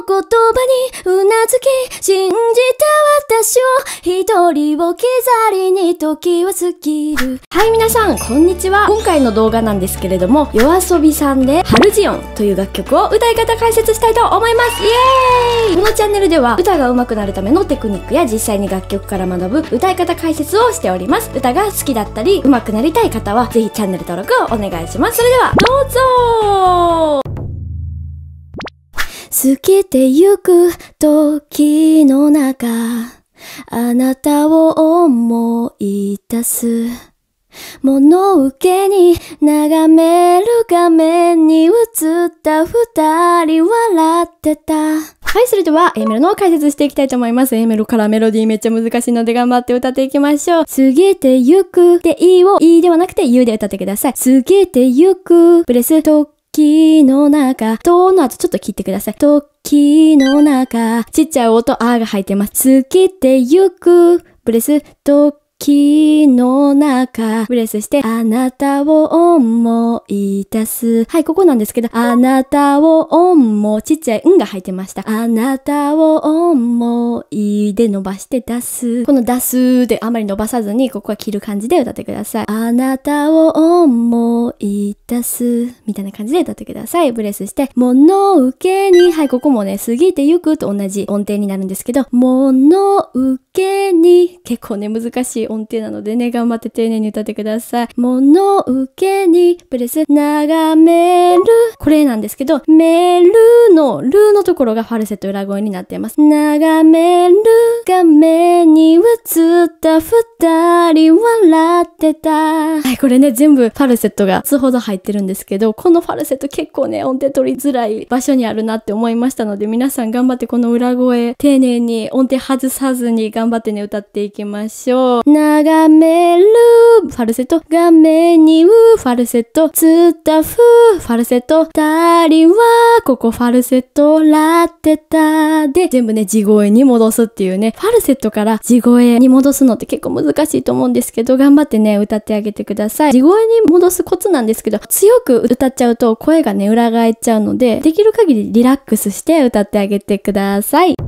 の言葉にうなずき、信じた私を一人を置き去りに時は過ぎる。はい、皆さん、こんにちは。今回の動画なんですけれども、YOASOBIさんでハルジオンという楽曲を歌い方解説したいと思います。イエーイ！このチャンネルでは歌が上手くなるためのテクニックや実際に楽曲から学ぶ歌い方解説をしております。歌が好きだったり上手くなりたい方はぜひチャンネル登録をお願いします。それではどうぞ。過ぎてゆく時の中、あなたを思い出す。物受けに眺める画面に映った二人笑ってた。はい、それでは A メロの解説していきたいと思います。A メロからメロディーめっちゃ難しいので頑張って歌っていきましょう。過ぎてゆくでいいをいいではなくてゆで歌ってください。過ぎてゆくブレス時の中、との後ちょっと切ってください。時の中、ちっちゃい音あが入ってます。過ぎてゆくブレス時の中、ブレスして、あなたを思い出す。はい、ここなんですけど、あなたをちっちゃいんが入ってました。あなたを思いで伸ばして出す。この出すであまり伸ばさずに、ここは切る感じで歌ってください。あなたを思い出す。みたいな感じで歌ってください。ブレスして、物受けに、はい、ここもね、過ぎてゆくと同じ音程になるんですけど、物受けに、結構ね、難しい音程なのでね、頑張って丁寧に歌ってください。物受けに、ブレス、眺める。これなんですけど、めるの、ルのところがファルセット裏声になっています。眺める。画面に映った二人笑ってた。はい、これね、全部ファルセットが数ほど入ってるんですけど、このファルセット結構ね、音程取りづらい場所にあるなって思いましたので、皆さん頑張ってこの裏声、丁寧に音程外さずに頑張ってね、歌っていきましょう。眺める、ファルセット、画面にファルセット、つったファルセット、二人は、ここファルセット、ラってた。で、全部ね、地声に戻すっていうね、ファルセットから地声に戻すのって結構難しいと思うんですけど、頑張ってね、歌ってあげてください。地声に戻すコツなんですけど、強く歌っちゃうと声がね、裏返っちゃうので、できる限りリラックスして歌ってあげてください。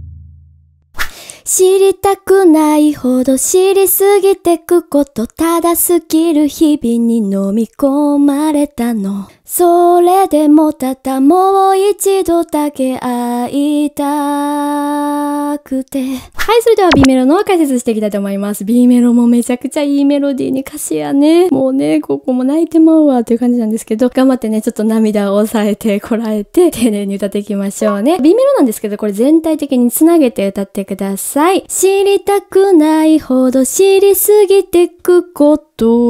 知りたくないほど知りすぎてくこと、ただ過ぎる日々に飲み込まれたの。それでもただもう一度だけ会いたくて。はい、それでは B メロの解説していきたいと思います。B メロもめちゃくちゃいいメロディーに歌詞やね。もうね、ここも泣いてまうわっていう感じなんですけど、頑張ってね、ちょっと涙を抑えてこらえて、丁寧に歌っていきましょうね。B メロなんですけど、これ全体的につなげて歌ってください。知りたくないほど知りすぎてくこと。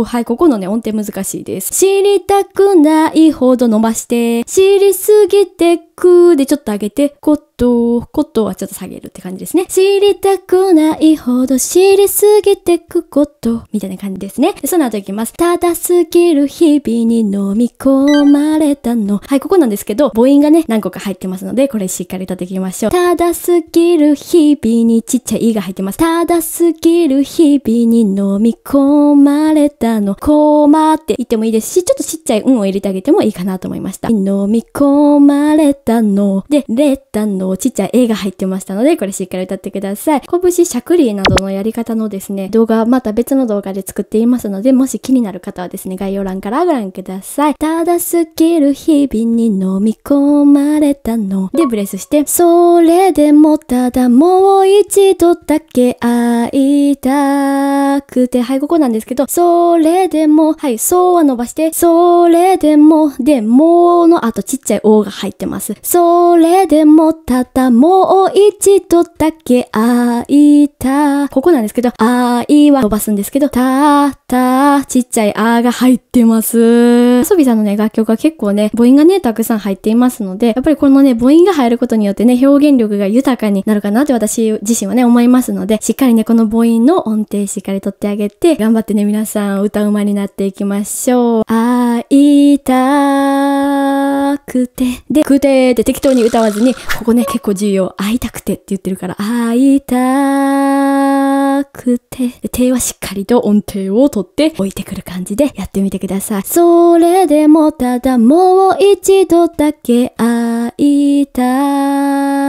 はい、ここのね、音程難しいです。知りたくないほど伸ばして、知りすぎてくでちょっと上げて、ことはちょっと下げるって感じですね。知りたくないほど知りすぎてくこと、みたいな感じですね。でその後いきます。ただ過ぎる日々に飲み込まれたの。はい、ここなんですけど、母音がね、何個か入ってますので、これしっかり歌っていきましょう。ただ過ぎる日々にちっちゃいいが入ってます。ただ過ぎる日々に飲み込まれたの。こまって言ってもいいですし、ちょっとちっちゃいを入れてあげてもいいかなと思いました。飲み込まれたの。で、れたのちっちゃい A が入ってましたので、これしっかり歌ってください。拳しゃくりなどのやり方のですね、動画、また別の動画で作っていますので、もし気になる方はですね、概要欄からご覧ください。ただ過ぎる日々に飲み込まれたの。で、ブレスして、それでもただもう一度だけ会いたくて、はい、ここなんですけど、それでも、はい、そうは伸ばして、それでも、で、もうの後ちっちゃい O が入ってます。それでもただもう一度だけ会いた。ここなんですけど、愛は伸ばすんですけど、ちっちゃいあが入ってます。YOASOBIさんのね、楽曲は結構ね、母音がね、たくさん入っていますので、やっぱりこのね、母音が入ることによってね、表現力が豊かになるかなって私自身はね、思いますので、しっかりね、この母音の音程しっかり取ってあげて、頑張ってね、皆さん歌うまになっていきましょう。会いたくて。で、くてって適当に歌わずに、ここね、結構重要。会いたくてって言ってるから、会いたくて。で、手はしっかりと音程を取って置いてくる感じでやってみてください。それでもただもう一度だけ会いた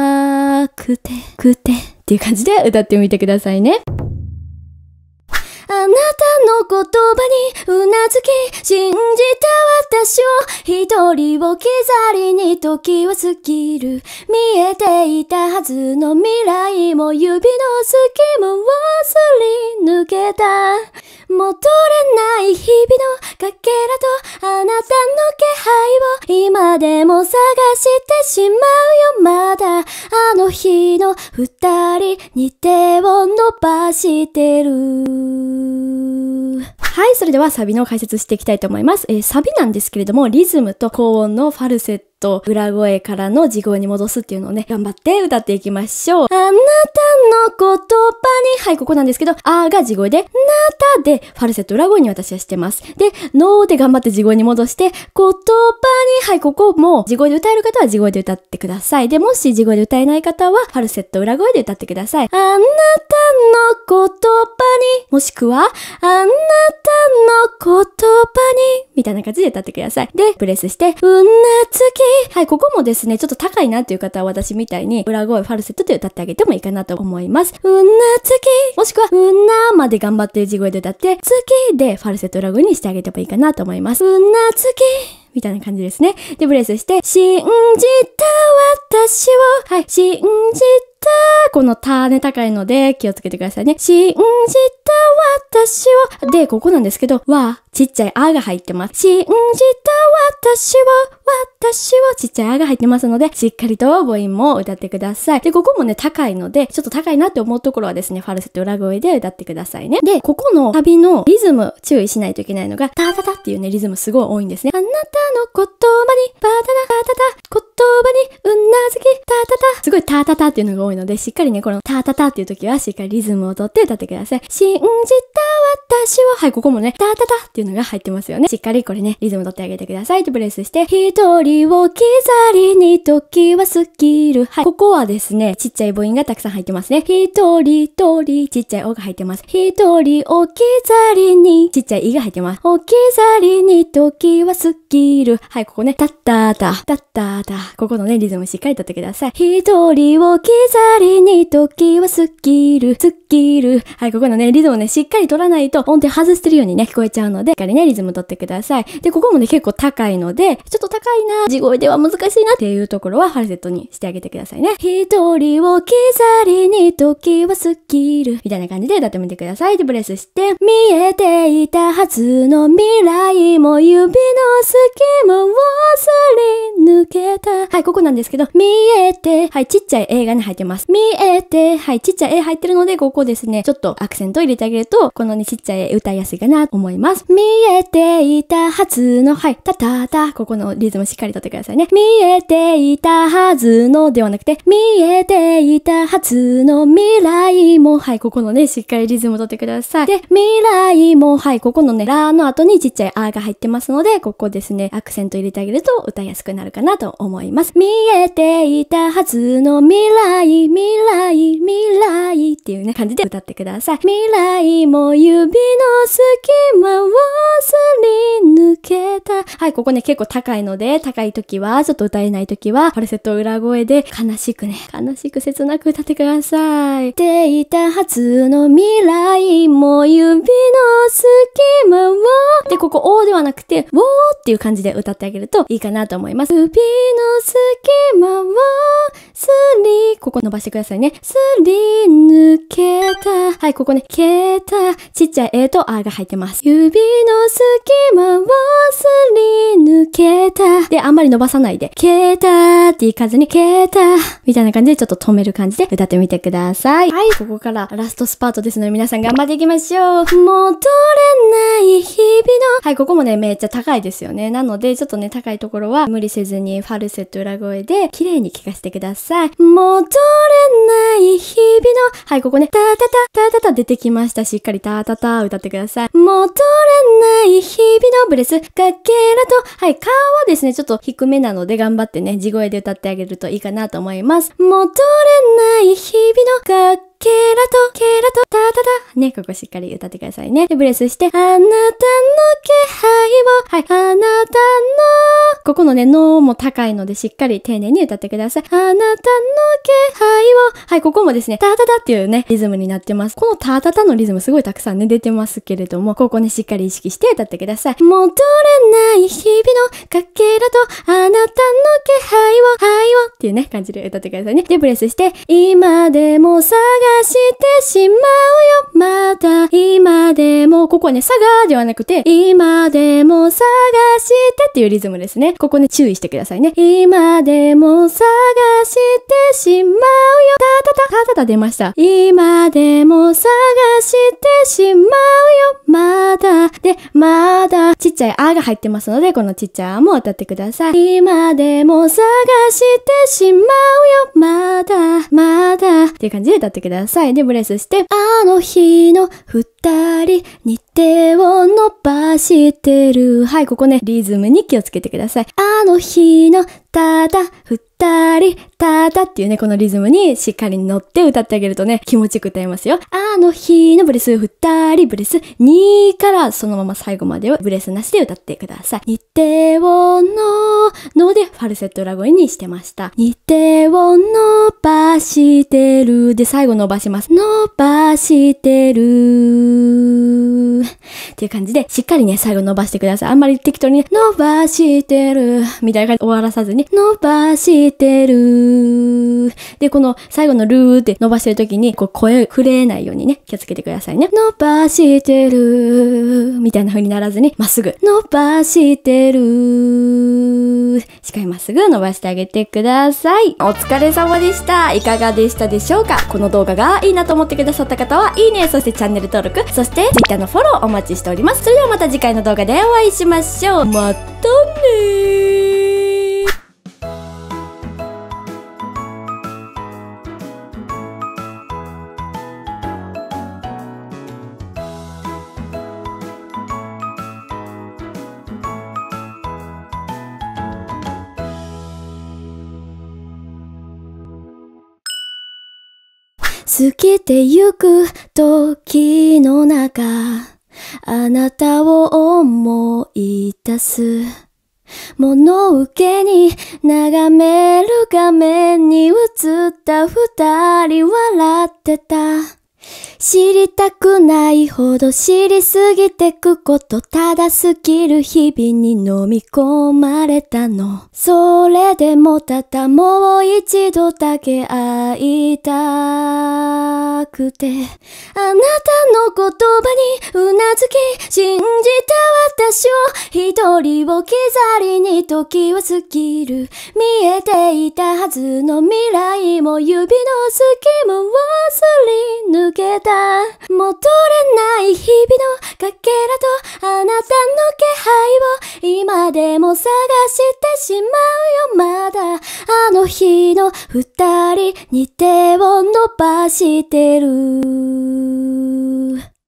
くてっていう感じで歌ってみてくださいね。あなたの言葉にうなずき、信じた私を一人置き去りに時は過ぎる。見えていたはずの未来も指の隙間をすり抜けた。戻れない日々のかけらとあなたの気配を今でも探してしまうよ。まだあの日の二人に手を伸ばしてる。はい、それではサビの解説していきたいと思います。サビなんですけれども、リズムと高音のファルセット、裏声からの地声に戻すっていうのをね、頑張って歌っていきましょう。あなたの言葉に、はい、ここなんですけど、あが地声で、なたでファルセット裏声に私はしてます。で、ので頑張って地声に戻して、言葉に、はい、ここも地声で歌える方は地声で歌ってください。で、もし地声で歌えない方は、ファルセット裏声で歌ってください。あなたの言葉に、もしくは、あなたの言葉に、みたいな感じで歌ってください。で、プレスして、うなずき。はい、ここもですね、ちょっと高いなっていう方は私みたいに、裏声、ファルセットで歌ってあげてもいいかなと思います。うなずき。もしくは、うなまで頑張って地声で歌って、月でファルセット裏声にしてあげてもいいかなと思います。うなずき。みたいな感じですね。で、ブレスして、信じた私を、はい、信じた、このターね高いので気をつけてくださいね。信じた私を、で、ここなんですけど、は、ちっちゃいあが入ってます。信じた私を、ちっちゃいあが入ってますので、しっかりと母音も歌ってください。で、ここもね、高いので、ちょっと高いなって思うところはですね、ファルセット裏声で歌ってくださいね。で、ここのサビのリズム注意しないといけないのが、タタタっていうね、リズムすごい多いんですね。あなたの言葉に、バタナ、タタタ、言葉に、うなずき、タタタ。すごいタタタっていうのが多いので、しっかりね、このタタタっていう時はしっかりリズムをとって歌ってください。信じた私を、はい、ここもね、タタタっていうのが入ってますよね。しっかりこれね、リズムとってあげてください。とプレスして、一人を置き去りに時は過ぎる。はい、ここはですね、ちっちゃい母音がたくさん入ってますね。一人、ちっちゃいおが入ってます。一人置き去りに、ちっちゃいいが入ってます。置き去りに時は過ぎる。はい、ここね、タッタータ、タッタータ。ここのね、リズムしっかりとってください。一人を置き去りに時は過ぎる。はい、ここのね、リズムをね、しっかり取らないと音程外してるようにね、聞こえちゃうので、しっかりね、リズム取ってください。で、ここもね、結構高いので、ちょっと高いな、地声では難しいなっていうところはファルセットにしてあげてくださいね。一人を置き去りに時は過ぎる。みたいな感じで歌ってみてください。で、ブレスして、見えていたはずの未来も指の隙間をすり抜けた。はい、ここなんですけど、見えて、はい、ちっちゃい A がね、入ってます。見えて、はい、ちっちゃい A 入ってるので、ここですね、ちょっとアクセントを入れてあげると、このね、ちっちゃい A 歌いやすいかなと思います。見えていたはずの、はい、タタタ、ここのリズムしっかりとってくださいね。見えていたはずのではなくて、見えていたはずの未来も、はい、ここのね、しっかりリズムとってください。で、未来も、はい、ここのね、ラの後にちっちゃいあが入ってますので、ここですね、アクセント入れてあげると歌いやすくなるかなと思います。見えていたはずの未来っていうね、感じで歌ってください。未来も指の隙間をすり抜けた。はい、ここね、結構高いので、高い時は、ちょっと歌えない時は、ファルセット裏声で悲しく切なく歌ってください。ていたはずの未来も指の隙間を、で、ここ、O ではなくて、ウォーっていう感じで歌ってあげるといいかなと思います。指の隙間をすり、ここ伸ばしてくださいね。すり抜けた。はい、ここね、けた。ちっちゃい A と R が入ってます。指の隙間をすり抜けた。で、あんまり伸ばさないで、けたっていかずに、けたみたいな感じでちょっと止める感じで歌ってみてください。はい、ここからラストスパートですので皆さん頑張っていきましょう。戻れない日々の。はい、ここもね、めっちゃ高いですよね。なので、ちょっとね、高いところは無理せずにファルセット裏声で綺麗に聞かせてください。戻れない日々の。はい、ここね、タタタ出てきました。しっかりタタタ歌ってください。戻れない日々のブレス、かけらと。はい、カーはですね、ちょっと低めなので頑張ってね、地声で歌ってあげるといいかなと思います。戻れない日々のかけケラと、タタタ。ね、ここしっかり歌ってくださいね。で、ブレスして、あなたの気配を、はい、あなたの、ここのね、のも高いのでしっかり丁寧に歌ってください。あなたの気配を、はい、ここもですね、タタタっていうね、リズムになってます。このタタタのリズムすごいたくさんね、出てますけれども、ここね、しっかり意識して歌ってください。戻れない日々のかけらと、あなたの気配を、っていうね、感じで歌ってくださいね。で、ブレスして、今でも探してしまうよ、また、今でも、ここはね、探ではなくて、今でも探してっていうリズムですね。ここね、注意してくださいね。今でも探してしまうよ、タタタ出ました。今でも探してしまうよ、まだ。で、まだ、ちっちゃいあが入ってますので、このちっちゃいあも歌ってください。今でも探してしまうよ、まだ。っていう感じで歌ってください。で、ブレスして、あの日の二人に手を伸ばしてる。はい、ここね、リズムに気をつけてください。あの日のただ二人、ただっていうね、このリズムにしっかり乗って歌ってあげるとね、気持ちよく歌えますよ。あの日のブレス二人、ブレス2からそのまま最後までをブレスなしで歌ってください。に手をのでファルセット裏声にしてました。に手を伸ばしてるで最後伸ばします。伸ばしてるっていう感じでしっかりね、最後伸ばしてください。あんまり適当にね、伸ばしてるみたいな感じで終わらさずに、伸ばしてるで、この最後のルーって伸ばしてる時に、こう声震えないようにね、気をつけてくださいね。伸ばしてるみたいな風にならずに、まっすぐ伸ばしてるしっかりまっすぐ伸ばしてあげてください。お疲れ様でした。いかがでしたでしょうか？この動画がいいなと思ってくださった方は、いいね、そしてチャンネル登録、そして Twitter のフォローお待ちしております。それではまた次回の動画でお会いしましょう。またねー。過ぎてゆく時の中、あなたを思い出す。物受けに眺める画面に映った二人笑ってた。知りたくないほど知りすぎてくこと、ただ過ぎる日々に飲み込まれたの。それでもただもう一度だけ会いたくて、あなたの言葉にうなずき信じた私を一人を置き去りに時は過ぎる。見えていたはずの未来も指の隙間をすり抜けた。戻れない日々のかけらとあなたの気配を今でも探してしまうよ、まだ。あの日の二人に手を伸ばしてる。